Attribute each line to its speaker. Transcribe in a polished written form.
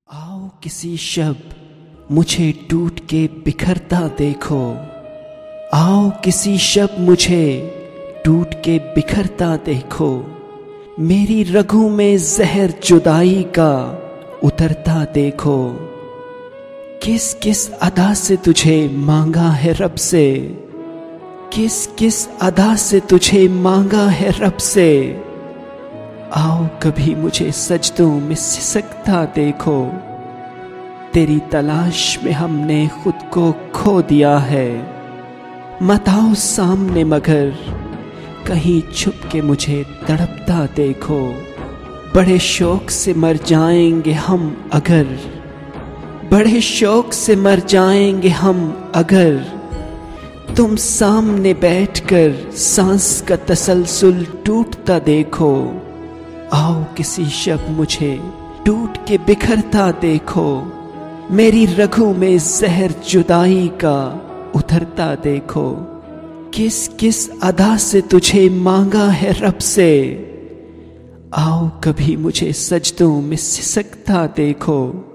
Speaker 1: आओ किसी शब मुझे टूट के बिखरता देखो। आओ किसी शब मुझे टूट के बिखरता देखो। मेरी रगों में जहर जुदाई का उतरता देखो। किस किस अदा से तुझे मांगा है रब से, किस किस अदा से तुझे मांगा है रब से। आओ कभी मुझे सजदों में सिसकता देखो। तेरी तलाश में हमने खुद को खो दिया है। मत आओ सामने मगर कहीं छुप के मुझे तड़पता देखो। बड़े शौक से मर जाएंगे हम अगर, बड़े शौक से मर जाएंगे हम अगर तुम सामने बैठकर सांस का तसलसल टूटता देखो। आओ किसी शब मुझे टूट के बिखरता देखो। मेरी रगों में जहर जुदाई का उतरता देखो। किस किस अदा से तुझे मांगा है रब से। आओ कभी मुझे सजदों में सिसकता देखो।